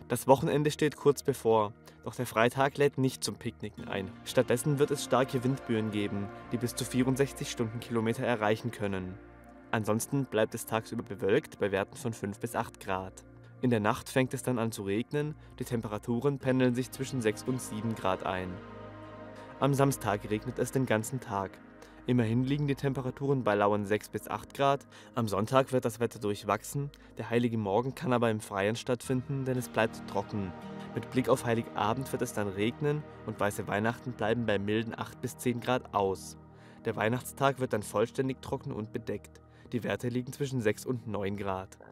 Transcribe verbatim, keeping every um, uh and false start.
Das Wochenende steht kurz bevor, doch der Freitag lädt nicht zum Picknicken ein. Stattdessen wird es starke Windböen geben, die bis zu vierundsechzig Stundenkilometer erreichen können. Ansonsten bleibt es tagsüber bewölkt bei Werten von fünf bis acht Grad. In der Nacht fängt es dann an zu regnen, die Temperaturen pendeln sich zwischen sechs und sieben Grad ein. Am Samstag regnet es den ganzen Tag. Immerhin liegen die Temperaturen bei lauen sechs bis acht Grad. Am Sonntag wird das Wetter durchwachsen, der heilige Morgen kann aber im Freien stattfinden, denn es bleibt trocken. Mit Blick auf Heiligabend wird es dann regnen und weiße Weihnachten bleiben bei milden acht bis zehn Grad aus. Der Weihnachtstag wird dann vollständig trocken und bedeckt. Die Werte liegen zwischen sechs und neun Grad.